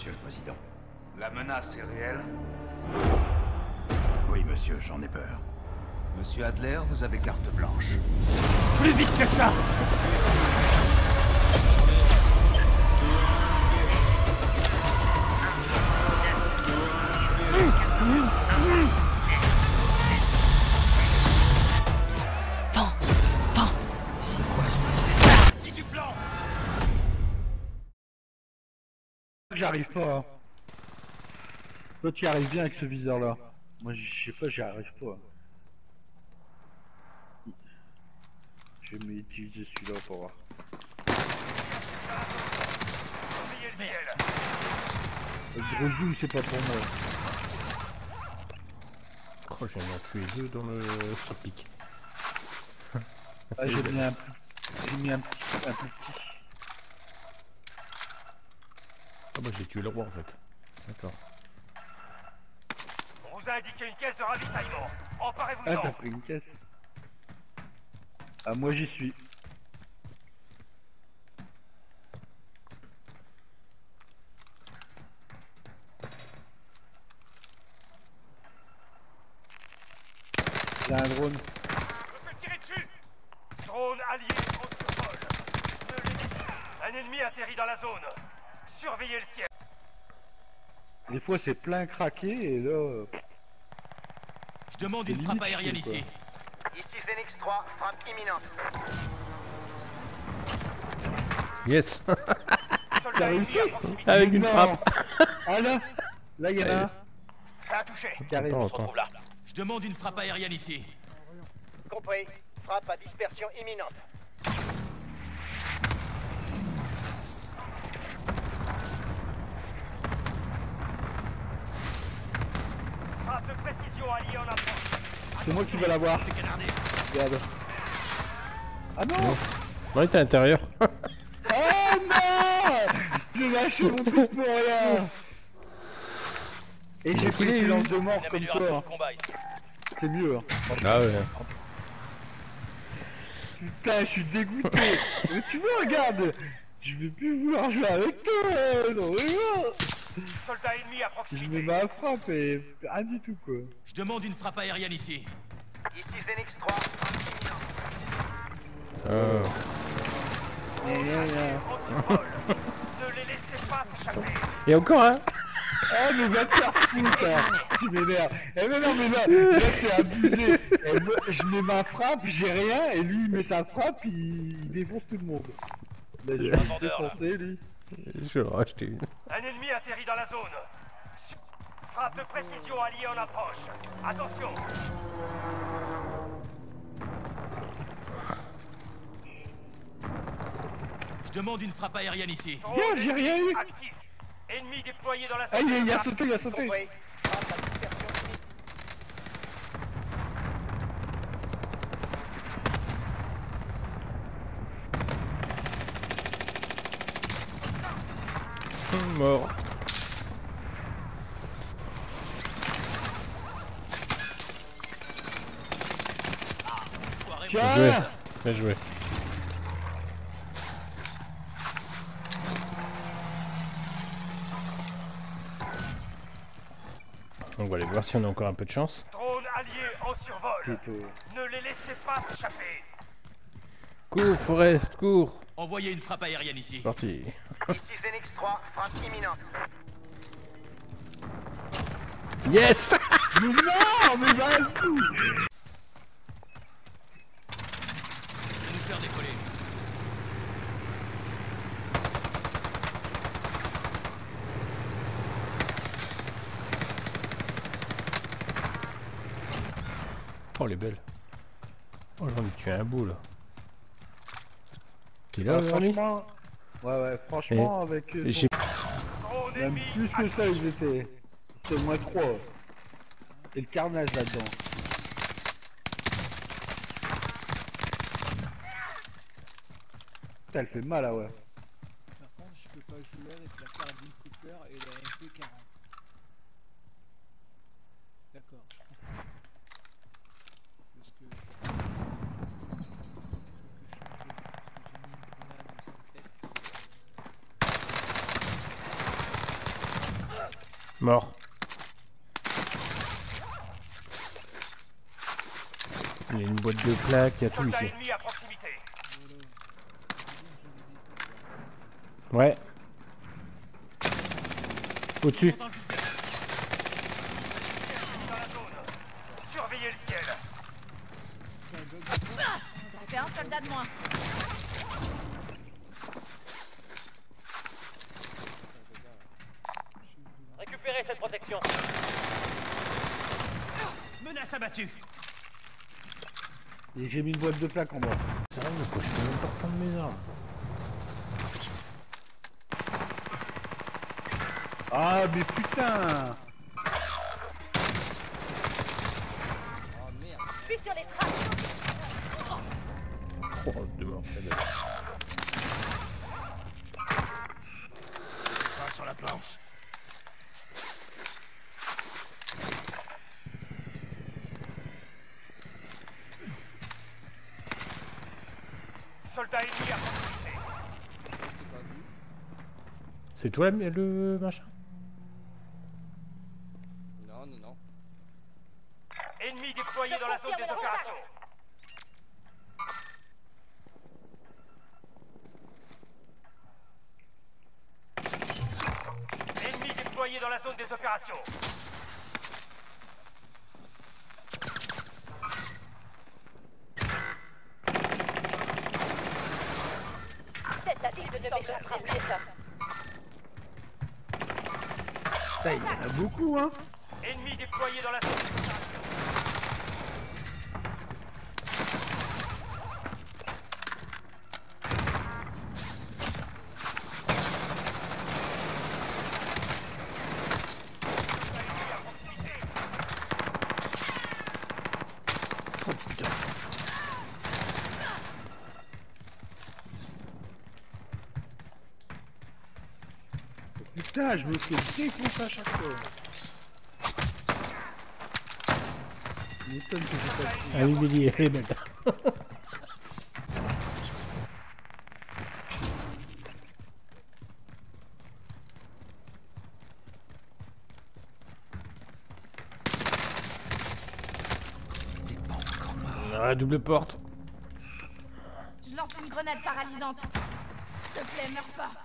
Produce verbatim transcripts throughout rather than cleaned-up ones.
Monsieur le Président. La menace est réelle? Oui, monsieur, j'en ai peur. Monsieur Adler, vous avez carte blanche. Plus vite que ça! Vent! Vent! C'est quoi ça? C'est du plan! J'arrive pas. Hein. Toi tu y arrives bien avec ce viseur là. Moi je sais pas, j'y arrive pas. Je vais m'utiliser celui-là pour voir. Le gros zoom c'est pas pour moi. Oh, j'ai mis tous les deux dans le sur pic. Ah, j'ai mis un, j'ai mis un petit, un petit. Ah bah j'ai tué le roi en fait. D'accord. On vous a indiqué une caisse de ravitaillement. Emparez-vous Ah, en. t'as pris une caisse. Ah, moi j'y suis. Il y a un drone. Je me fais tirer dessus. Drone allié en survol. Ne les... Un ennemi atterrit dans la zone. Surveillez le ciel. Des fois c'est plein craqué et là... euh, Je demande C'est une limite frappe aérienne cool, quoi. ici. Ici Phoenix trois, frappe imminente. Yes. Soldat T'as ennemi réussi à proximité. Avec une Non. frappe. Ah là. Là il y en a un Ça a touché. qui arrive. Attends, attends. là. Je demande une frappe aérienne ici. Compris. Frappe à dispersion imminente. Frappe de précision alliée en approche. C'est moi qui vais l'avoir. Fais canarder. Regarde. Ah non. On était à l'intérieur. Oh non. J'ai lâché mon truc pour rien. Et j'ai pris des lances de mort comme toi. C'est mieux. Hein. Ah ouais. Putain, je suis dégoûté. Mais tu vois, regarde. Je vais plus vouloir jouer avec toi. Non, regarde. Soldat ennemi à Je proximité. mets ma frappe et rien du tout quoi. Je demande une frappe aérienne ici. Ici Phoenix trois, frappe imminente. Ah. Gna, gna, gna. En survol. Ne les laissez pas s'échapper. Et encore un. Oh mais va te faire foutre hein. Tu m'énerves. Eh mais non mais là, là c'est abusé. Et moi, je mets ma frappe, j'ai rien, et lui il met sa frappe, il, il défonce tout le monde. Là j'ai défoncé lui. Je vais en racheter une. Un ennemi atterrit dans la zone. Su- Frappe de précision alliée en approche. Attention. Je demande une frappe aérienne ici. Bien, j'ai rien eu. Actif. Ennemi déployé dans la Ah zone. il, a- il a de sauté, il a sauté. Compris. Frappe à dispersion imminente. Mort. Bien joué. Tiens. Bien joué. On va aller voir si on a encore un peu de chance. Drone allié en survol. Plutôt. Ne les laissez pas s'échapper. Cours, Forest, cours. Envoyez une frappe aérienne ici. Parti. Ici Phoenix trois, frappe imminente. Yes. Mais non, mais vas-y. Je vais nous faire décoller. Oh, elle est belle. Oh, j'en ai tué un bout là. T'es là, Ah, Verny? franchement, ouais ouais, franchement avec euh, Et j'ai- Drone même ennemi plus que ça actif. ils étaient. C'est au moins trois. Et le carnage là-dedans. Putain, elle fait mal ah ouais. Par contre, je peux pas jouer avec la carabine Cooper et la M P quarante. D'accord. Parce que... Faut que je change. Parce que j'ai mis une grenade sur la tête. Mort. Il y a une boîte de plaques, il y a tout Soldat ici. ennemi à proximité. Ouais. Au-dessus. Dans la zone. Surveillez le ciel. Ça fait un soldat de moins. Récupérez cette protection. Menace abattue. Et j'ai mis une boîte de plaques en bas. Sérieux quoi, je peux même pas prendre mes armes. Ah mais putain. Oh merde. Puis sur les traces. Oh, deux morts. Pas sur la planche. Soldat ennemi à proximité. Je t'ai pas vu. C'est toi le machin? Non, non, non. Ennemi déployé dans la zone des opérations. Ennemi déployé dans la zone des opérations. Tentative de neutraliser ça. Putain, il y en a beaucoup hein. Ennemi déployé dans la zone des opérations. Oh putain. Putain, je me fais défoncer à chaque fois. Il m'étonne que j'ai pas de... Ah oui, Billy, elle est belle. Ah, double porte. Je lance une grenade paralysante. S'il te plaît, meurs pas.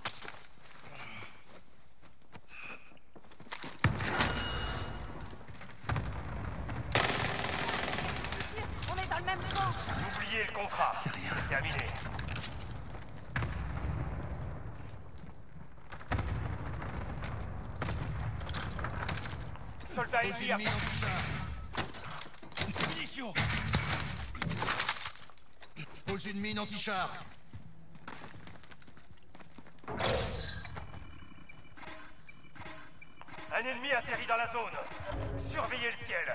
On est dans le même camp. Oubliez le contrat. C'est rien. C'est terminé. Soldat ennemi à Munitions. Je pose une mine anti-char. Un ennemi atterrit dans la zone. Surveillez le ciel.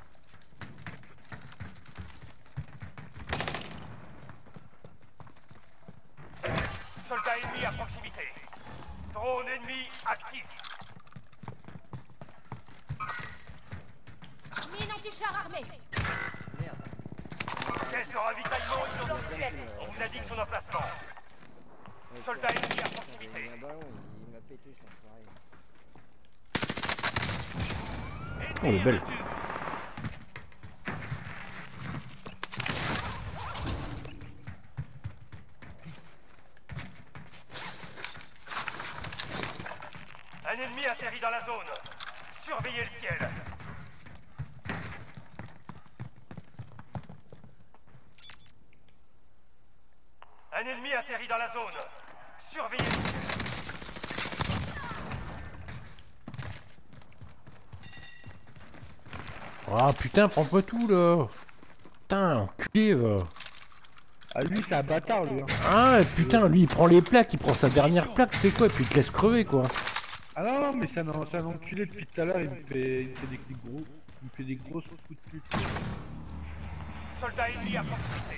Soldat ennemi à proximité. Drone ennemi actif. Mine anti-char armée. Merde. Caisse de ravitaillement Il y a identifiée. quelqu'un qui me- On vous indique son emplacement. Ouais, Soldat tiens. ennemi à J'avais mis proximité. un ballon, il, il m'a pété cet enfoiré. Oh, elle est belle. Un ennemi atterrit dans la zone. Surveillez le ciel. Un ennemi atterrit dans la zone. Surveillez le ciel. Ah putain, prends pas tout là. Putain, enculé va. Ah lui c'est un bâtard lui hein. Ah putain, lui il prend les plaques, il prend sa dernière plaque, c'est quoi, et puis il te laisse crever quoi. Ah non, non mais c'est un, c'est un enculé depuis tout à l'heure, il me fait, il me fait des, des gros, il me fait des grosses coups de pute. Soldat ennemi à proximité.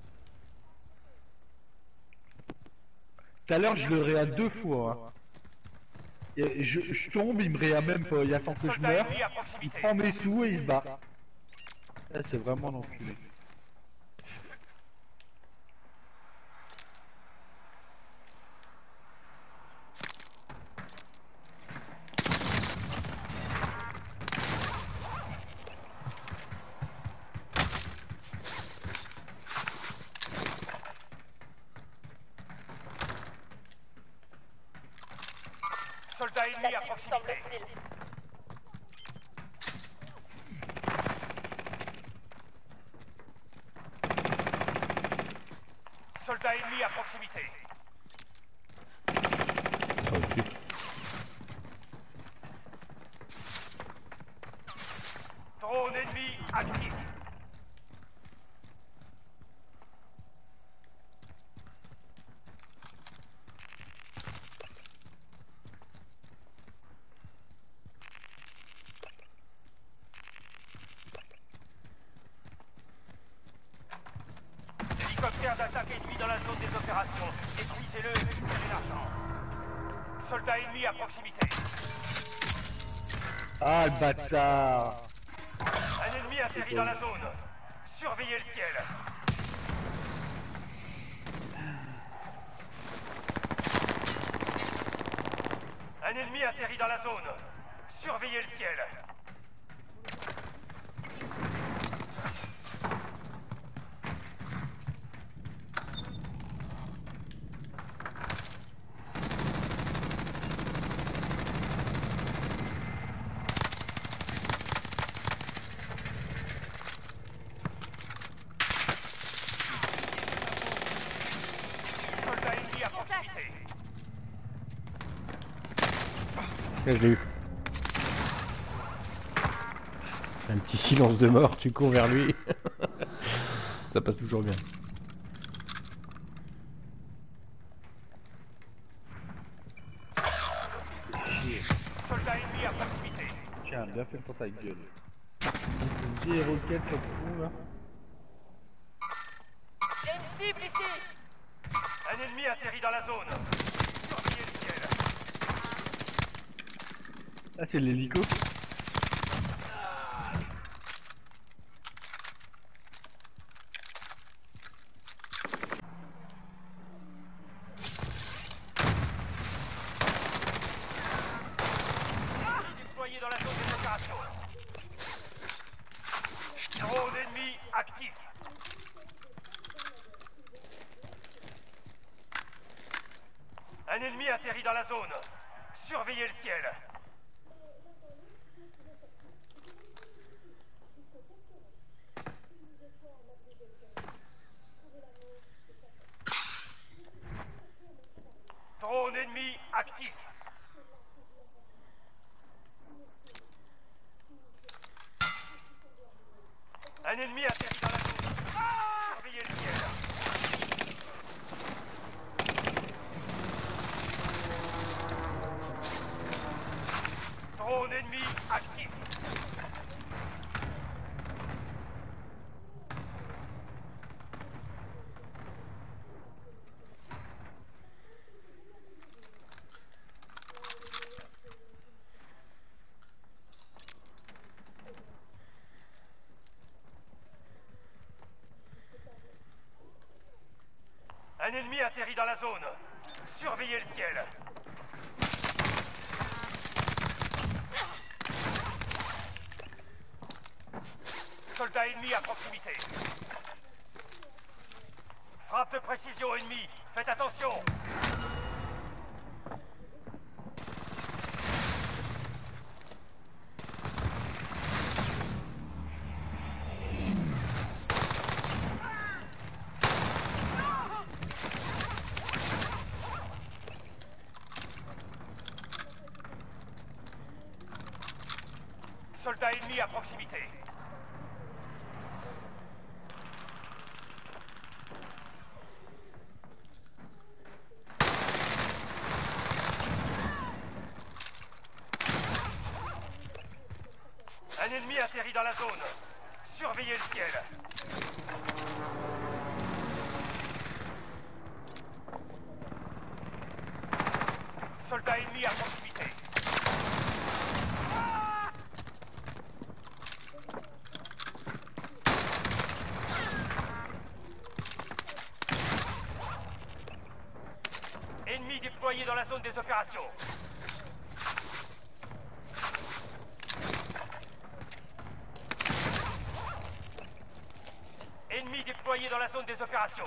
Tout à l'heure je le réa deux fois hein. Et je, je tombe, il me réa même pas, il attend que je Soldat meure, ennemi à il proximité. prend mes sous et il se bat. Là c'est vraiment un enculé. Soldat ennemi à La cible semble proximité. hostile. Soldat ennemi à proximité. Au-dessus. Drone ennemi actif. Hélicoptère d'attaque ennemi dans la zone des opérations. Détruisez-le et récupérez l'argent. Soldat ennemi à proximité. Ah, le bâtard. Un ennemi atterrit dans la zone. Surveillez le ciel. Un ennemi atterrit dans la zone. Surveillez le ciel. Soldat ennemi à proximité. Là, je l'ai eu. Un petit silence de mort, tu cours vers lui. Ça passe toujours bien. Soldat ennemi à proximité. Tiens, bien fait pour ta gueule. Des roquettes sur le fond, là. J'ai une cible ici. Un ennemi atterrit dans la zone. Surveillez le ciel. Ah, c'est l'hélico. Déployé dans la zone des opérations. Drone ennemi actif. Un ennemi atterrit dans la zone. Surveillez le ciel. Drone ennemi actif. Un ennemi atterrit dans la zone. Surveillez le ciel. Drone ennemi actif. Un ennemi atterrit dans la zone. Surveillez le ciel. Soldat ennemi à proximité. Frappe de précision ennemie. Faites attention. Soldat ennemi à proximité. Un ennemi atterrit dans la zone. Surveillez le ciel. Soldat ennemi à proximité. Ennemi déployé dans la zone des opérations. Ennemi déployé dans la zone des opérations.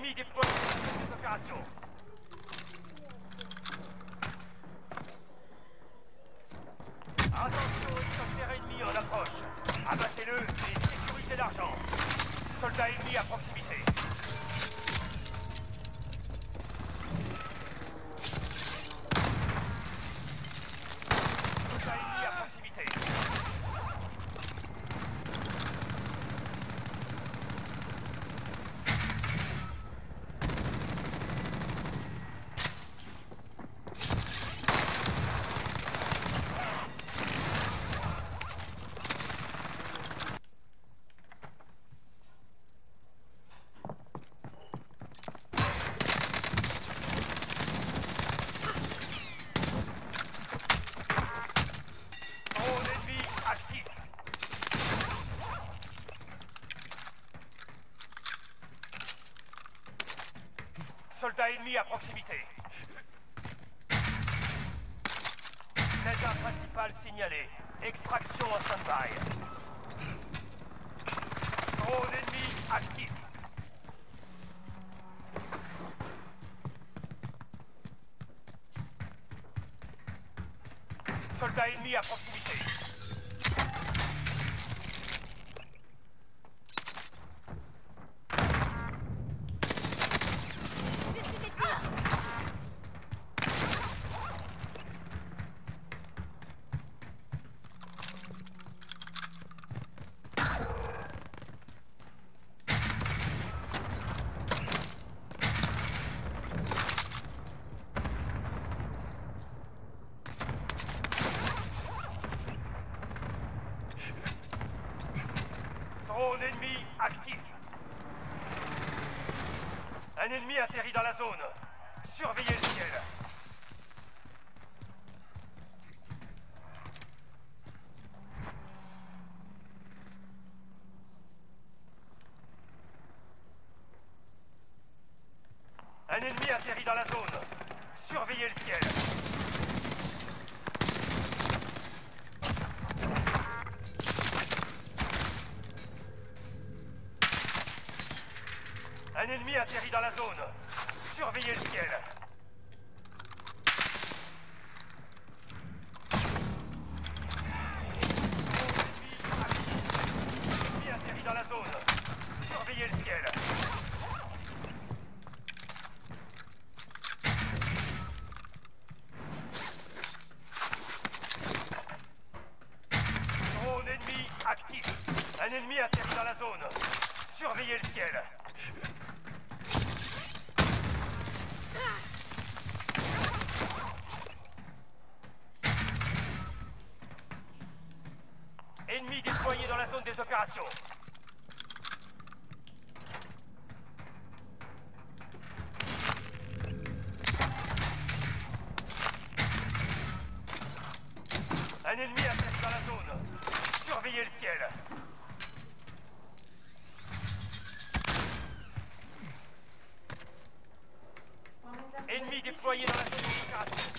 Ennemi déployé dans la zone des opérations. Attention, hélicoptère ennemi en approche. Abattez-le et sécurisez l'argent. Soldat ennemi à proximité. Soldat ennemi à proximité. Drone ennemi actif. Soldat ennemi à proximité. Lézard principal signalé. Extraction en stand-by. Drone ennemi actif. Soldat ennemi à proximité. Je suis des tirs. Drone ennemi actif. Un ennemi atterrit dans la zone. Surveillez le ciel. Un ennemi atterrit dans la zone. Surveillez le ciel. Un ennemi atterrit dans la zone. Surveillez le ciel. Ennemi atterrit dans la zone. Surveillez le ciel. Drone ennemi actif. Un ennemi atterrit dans la zone. Surveillez le ciel. Ennemi déployé dans la zone des opérations. Un ennemi atterrit dans la zone. Surveillez le ciel. Ennemi déployé dans la zone des opérations.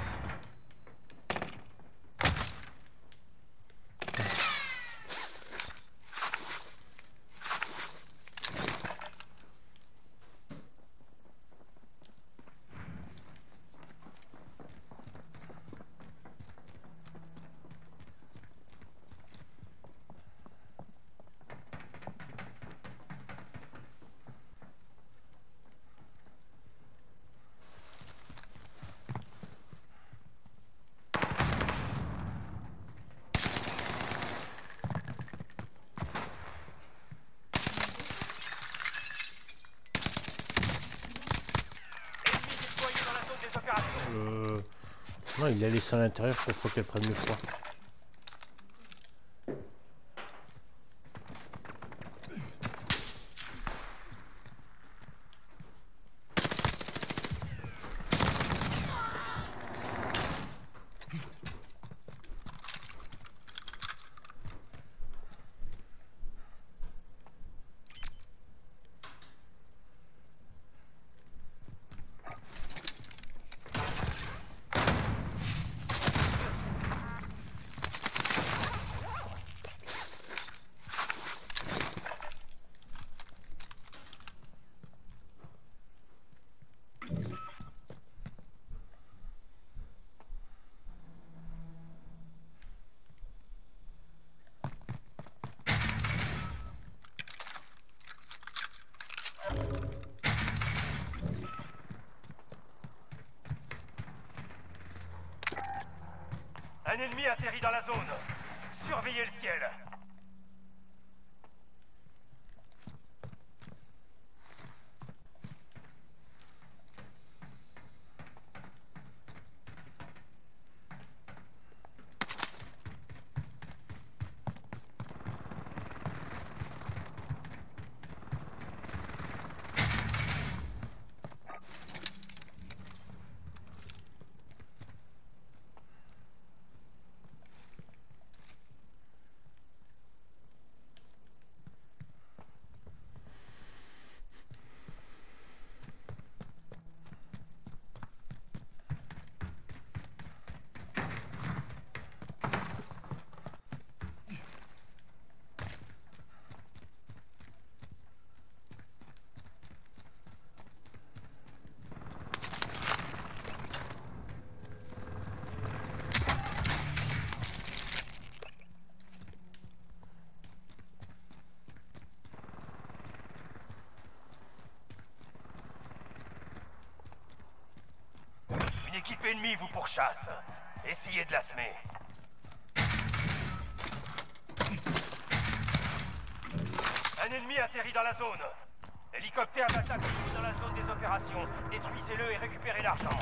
Euh... Non, il l'a laissé à l'intérieur pour faut qu'elle prenne le froid. Un ennemi atterrit dans la zone. Surveillez le ciel. Une équipe ennemie vous pourchasse. Essayez de la semer. Un ennemi atterrit dans la zone. Hélicoptère d'attaque dans la zone des opérations. Détruisez-le et récupérez l'argent.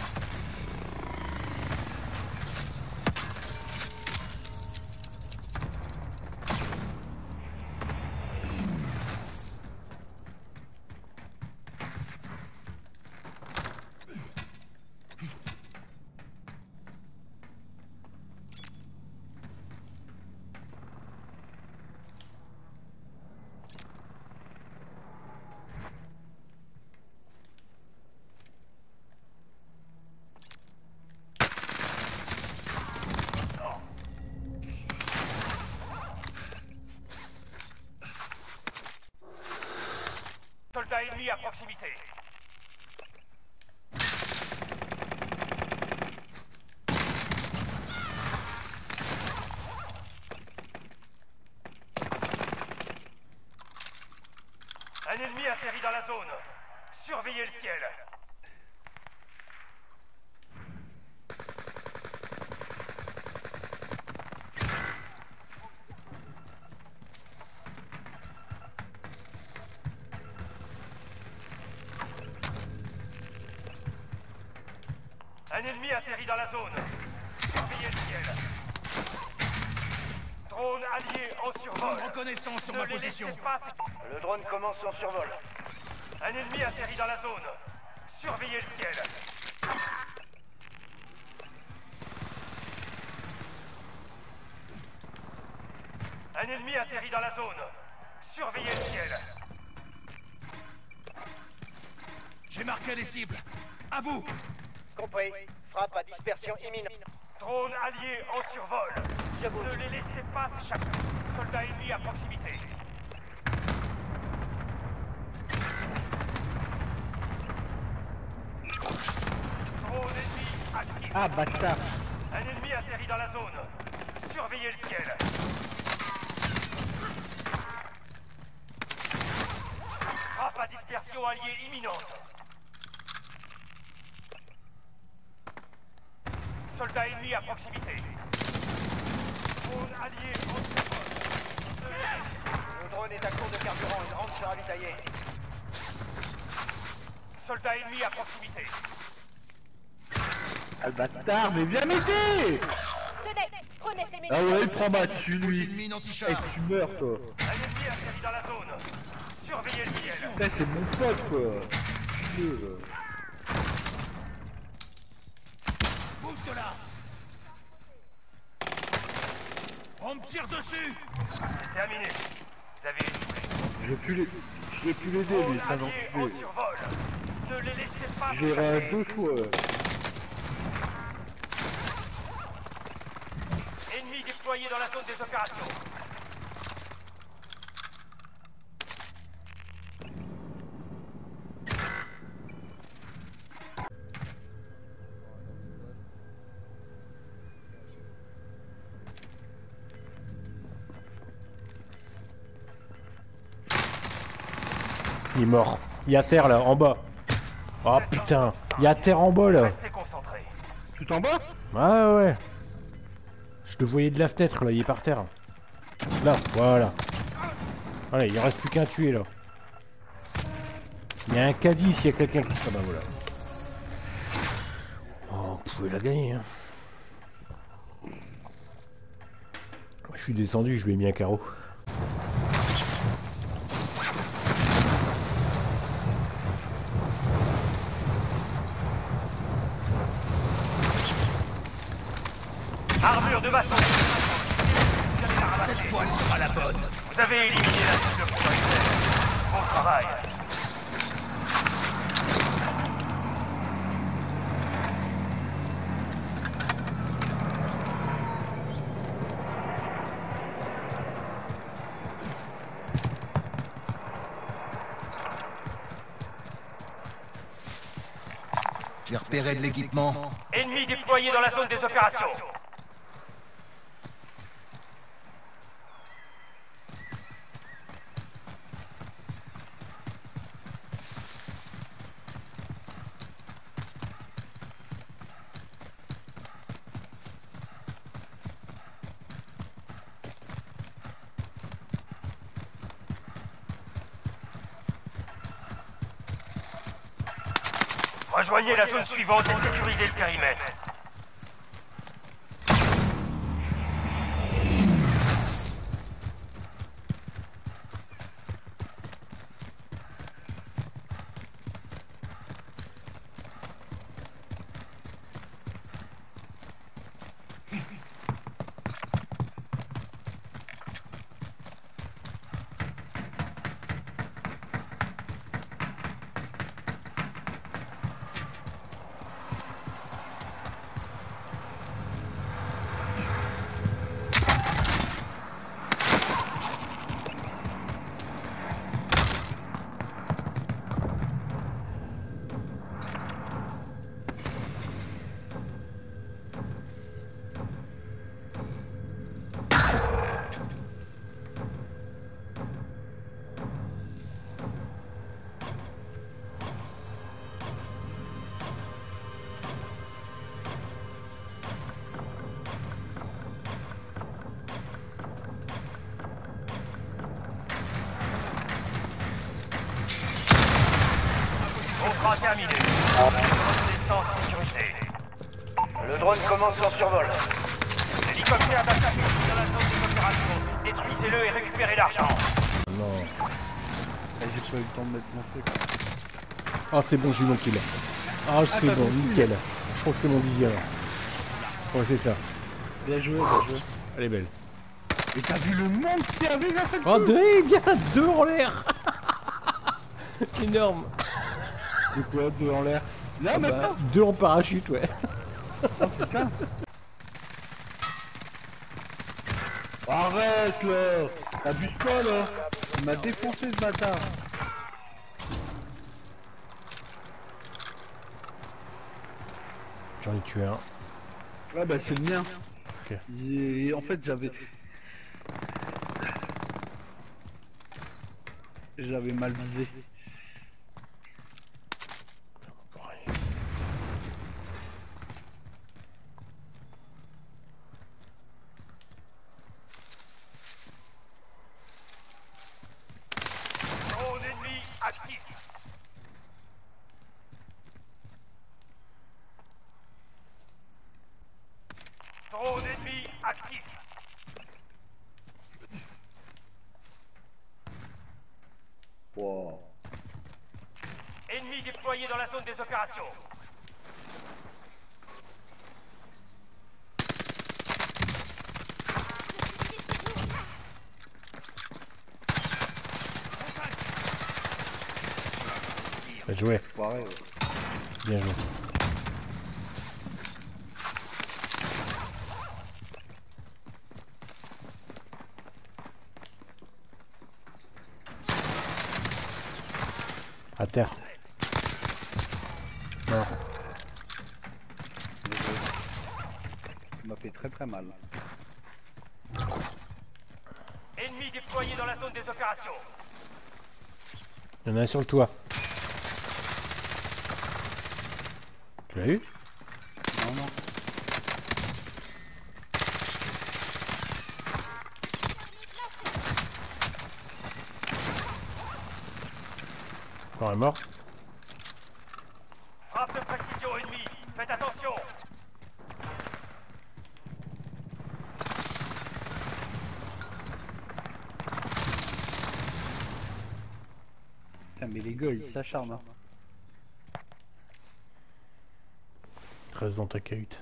Soldat ennemi à proximité. Un ennemi atterrit dans la zone. Surveillez le ciel. Un ennemi atterrit dans la zone. Surveillez le ciel. Drone allié en survol. Reconnaissance sur Ne ma les position. laissez pas. Le drone commence son survol. Un ennemi atterrit dans la zone. Surveillez le ciel. Un ennemi atterrit dans la zone. Surveillez le ciel. J'ai marqué les cibles. À vous. Compris. Frappe à dispersion imminente. Drone allié en survol. Je vous... Ne les laissez pas s'échapper. Soldat ennemi à proximité. Drone ennemi actif. Ah, bâtard. Un ennemi atterrit dans la zone. Surveillez le ciel. Frappe à dispersion alliée imminente. Soldat ennemi à proximité. Drone allié en survol. Le drone est à court de carburant. Il rentre se ravitailler. Soldat ennemi à proximité. Ah, le bâtard, mais viens m'aider. Tenez, prenez ces Ah munitions. ouais, il prend ma dessus, Pose lui. une mine Et anti-char. tu meurs, toi. Un ennemi atterrit dans la zone. Surveillez le ciel. Putain, c'est mon pote, quoi. Putain, là. Bouge de là. On me tire dessus. C'est terminé. Vous avez échoué. Je vais plus les... Je vais plus l'aider, Drone mais ça n'en allié en fait. survol. Ne les laissez pas Je l'ai s'échapper. deux fois. Ennemi déployé dans la zone des opérations. Il est mort. Il y a terre là, en bas. Oh putain, il y a terre en bas là. Restez concentrés. Tout en bas? Ouais ouais. le voyais de la fenêtre là, il est par terre. Là, voilà. Voilà, il en reste plus qu'un tué là. Il y a un caddie s'il y a quelqu'un qui... Ah bah voilà. Oh, on pouvait la gagner hein. Je suis descendu, je lui ai mis un carreau. Armure de maçon. Cette fois sera la bonne. Vous avez éliminé la cible prioritaire. Bon travail. J'ai repéré de l'équipement. Ennemi déployé dans la zone des opérations. Rejoignez la zone suivante et sécurisez le périmètre. Contrat terminé. Descente sécurisée. Le drone commence son survol. L'hélicoptère d'attaque est dans la zone des opérations. Détruisez-le et récupérez l'argent. Non. Ah, j'ai pas eu le temps de mettre mon truc. Ah c'est bon, j'ai eu mon kill. Ah c'est t'as bon, ton kill. nickel. Je crois que c'est mon dixième. Ouais c'est ça. Bien joué, bien joué. Elle est belle. Et t'as vu le monde qu'il y avait dans cette Oh zone? deux gars, deux en l'air. Énorme. De quoi, deux en l'air? Là, Ah bah, maintenant? deux en parachute, ouais. Oh putain. Arrête là. T'abuses pas là. Il m'a défoncé ce bâtard. J'en ai tué un. Ouais bah c'est le mien. Ok. Et en fait j'avais... J'avais mal visé. Drone ennemi actif. Drone ennemi actif. Wow. Ennemi déployé dans la zone des opérations. Bien joué. Pareil. Bien joué. À terre. Mort. Ça m'a fait très très mal. Ennemi déployé dans la zone des opérations. Il y en a un sur le toit. Tu l'as eu? Non non. Non, elle est mort. Frappe de précision ennemie. Faites attention. Putain, mais les gars, ils s'acharnent. Hein. Reste dans ta cahute.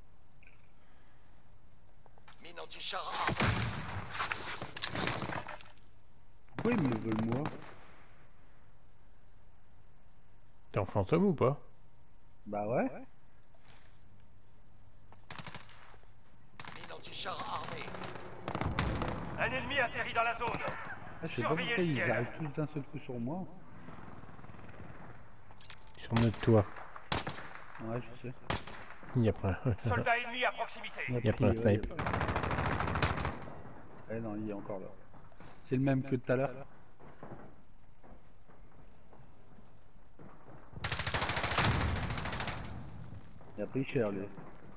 Mine anti-char. Pourquoi ils me veulent moi? T'es en fantôme ou pas? Bah ouais. Mine anti-char armée. Un ennemi atterrit dans la zone. Ah, je sais pas Surveillez pourquoi le ils ciel. arrivent tous d'un seul coup sur moi. Sur notre toit. Ouais, je sais. Il y a pas. Soldat ennemi à proximité. Il y a pas un snipe. Eh non, il est encore là. C'est le même que tout à l'heure. Il a pris cher, lui.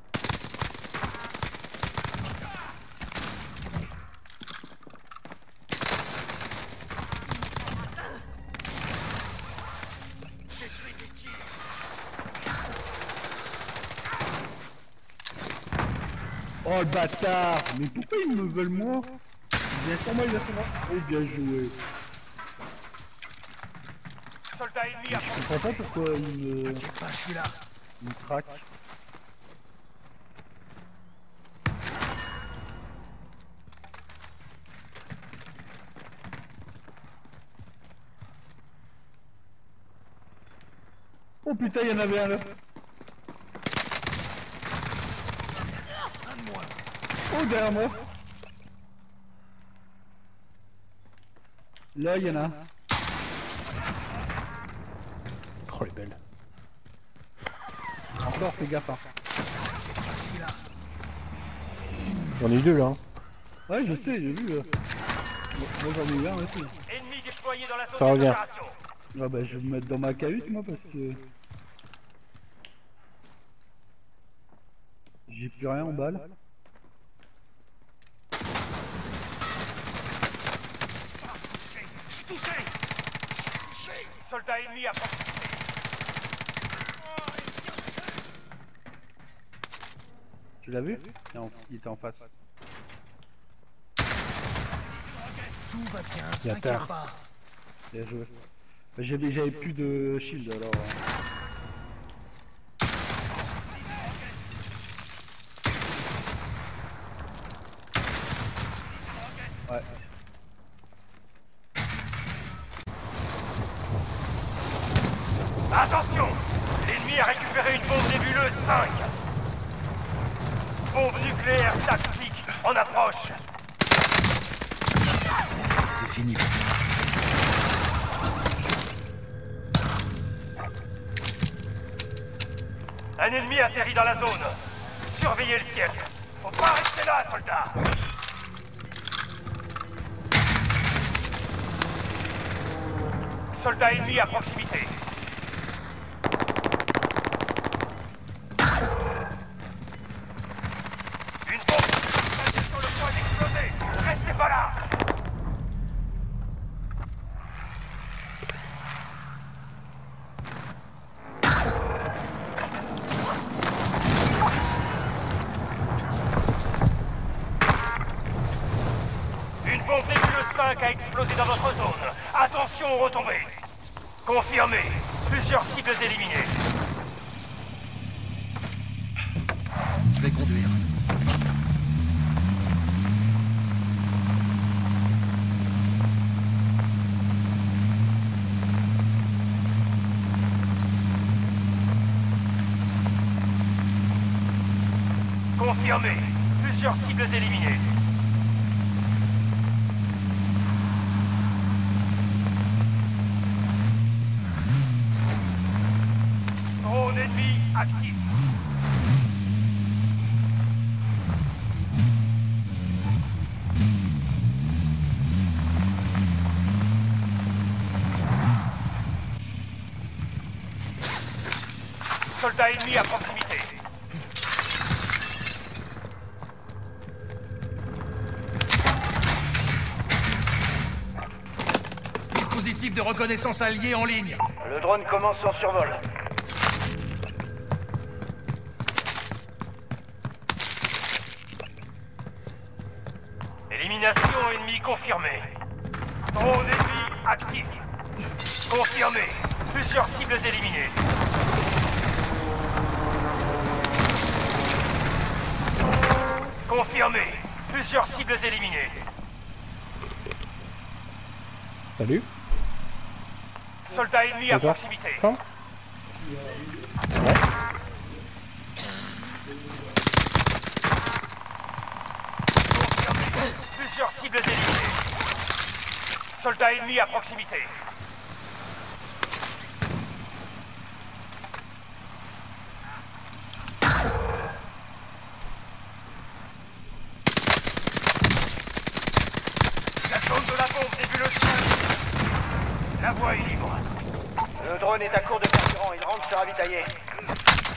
Oh le bâtard! Mais pourquoi ils me veulent moi? Il vient sur moi, il vient sur moi. Oh bien joué. Soldat ennemi à Je proximité. comprends pas pourquoi ils me... Ah, je suis là. ils me traquent. Oh putain, il y en avait un là. Oh derrière moi. Là, il y en a un. Oh, elle est belle. Encore, fais gaffe. Hein. J'en ai eu deux là. Hein. Ouais, je sais, j'ai vu. Euh... Moi, j'en ai eu un aussi. Ennemi déployé dans la zone Ça revient. d'opération. Ah bah, je vais me mettre dans ma cahute, moi, parce que... j'ai plus rien en balle. Je suis touché. Je suis touché. Soldat ennemi à proximité. Tu l'as vu? Non, il était en face. Tout va bien. Il y a T'inquiète tard. pas. Bien joué. Bah, J'avais j'avais plus de shield alors. euh. Ouais. Attention! L'ennemi a récupéré une bombe nébuleuse cinq. Bombe nucléaire tactique en approche. C'est fini. Un ennemi atterrit dans la zone. Surveillez le ciel. Faut pas rester là, soldat. Soldat ennemi à proximité. Une bombe est sur le point d'exploser. Restez pas là. Une bombe nébuleuse cinq a explosé dans votre zone. Attention aux retombées. Confirmé. Plusieurs cibles éliminées. Je vais conduire. Confirmé. Plusieurs cibles éliminées. Drone ennemi actif. Soldat ennemi à proximité. Dispositif de reconnaissance. reconnaissance alliée en ligne. Le drone commence son survol. Élimination ennemie confirmée. Drone ennemi actif. Confirmé. Plusieurs cibles éliminées. Confirmé. Plusieurs cibles éliminées. Salut. Soldat ennemi à Et toi proximité. Quand Ouais. Confirmé. Plusieurs cibles éliminées. Soldat ennemi à proximité. La zone de la bombe nébuleuse. La voie est libre. Le drone est à court de carburant, il rentre se ravitailler.